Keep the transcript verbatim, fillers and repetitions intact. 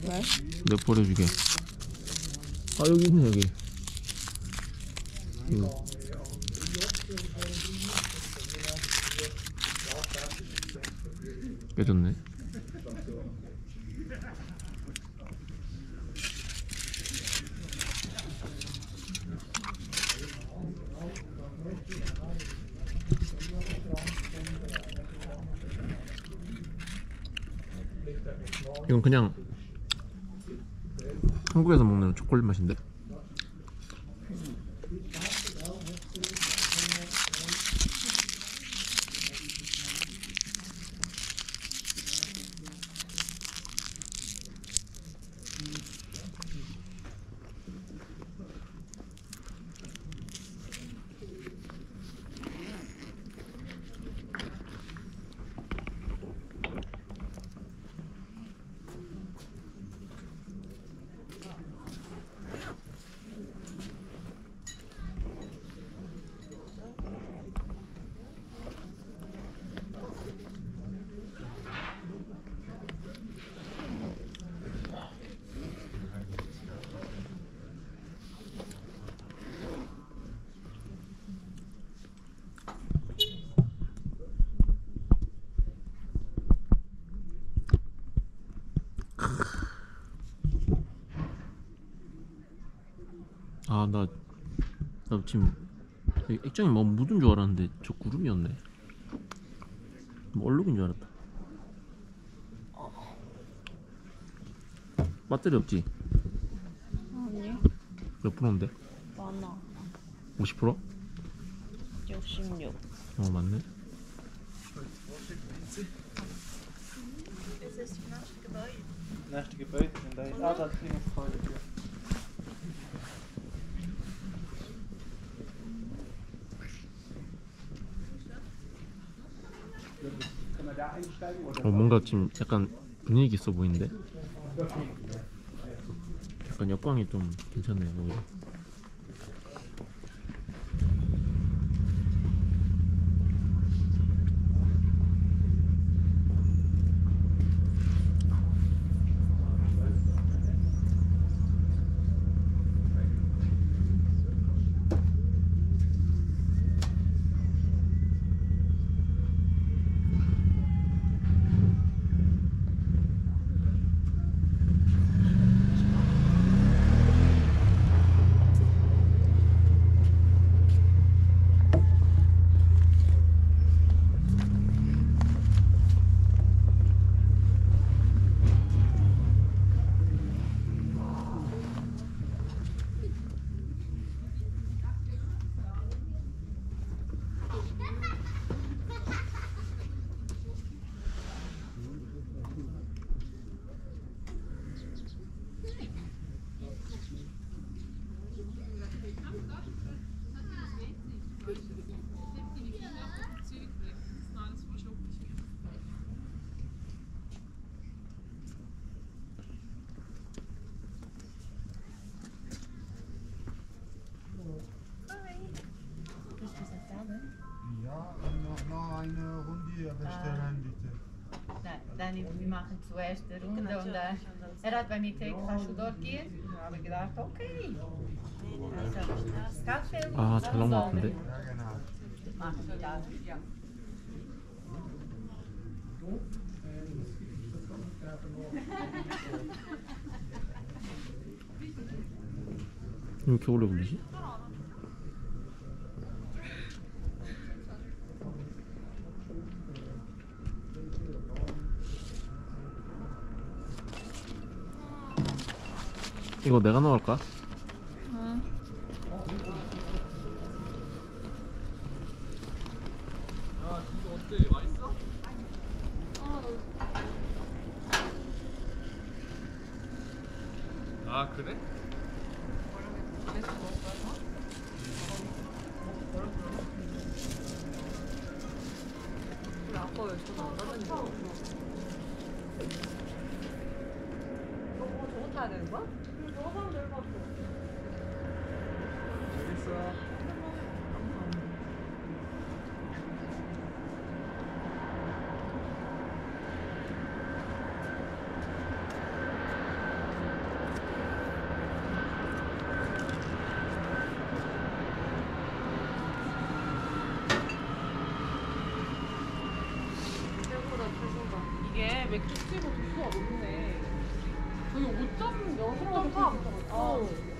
왜? 내가 버려주게. 아 여기 있네 여기. 이거. 깨졌네. 이건 그냥 한국에서 먹는 초콜릿 맛인데? 아, 나, 나 지금 액정이 뭐 묻은 줄 알았는데 저 구름이었네. 뭐 얼룩인 줄 알았다. 배터리 없지? 아니, 몇 프로인데? 많아. 오십 프로? 육십육. 어, 맞네. Nächste Gebäude sind da ist auch das Klingelgebäude. 어, 뭔가 지금 약간 분위기 있어 보이는데? 약간 역광이 좀 괜찮네요, 오히려. Ja, noch, noch eine Runde bestellen bitte. Nein, dann wir machen zuerst eine Runde und äh, er hat bei mir gesagt, kannst du dort gehen? Dann habe ich gedacht, okay. Also, Kaffee 아, 잘 나온 것 같은데? Ja, genau. machen wir das. Ja. 왜 이렇게 오래 걸리지? 이거 내가 넣을까? 응. 아, 그래? 아까 왜 전화 안 받았냐? 뭐 저거 타야 되는 거야? 저거 사면 될것 같아. 재밌어. 맥주 치고 도수가 높네. 여기 오 점 영 점 삼. 어.